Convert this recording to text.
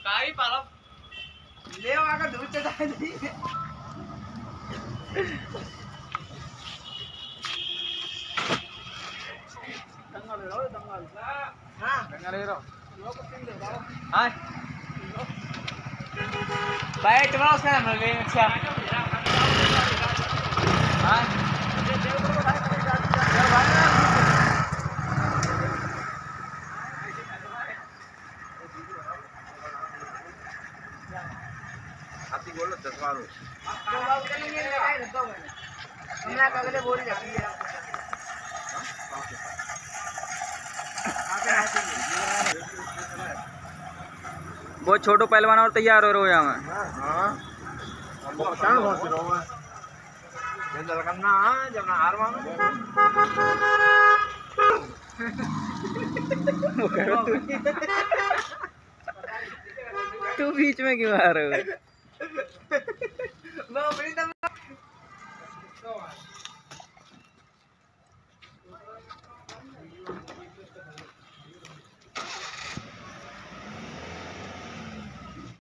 काई पालो ले आकर दूध चढ़ा दी दंगल रो दंगल हां दंगल रो लोग पिन दे बाबा हां भाई तुम्हारा उसका नाम ले अच्छा हां हाथी बोलो 10 बार हो दो बार के लिए लगाए दो मैंने हमने अगले बोल जाती है बहुत छोटो पहलवान और तैयार हो रहे हो मैं हां हम शान हो रहे हो जल्दी करना जब ना हार मानो तू बीच में क्यों आ रहा है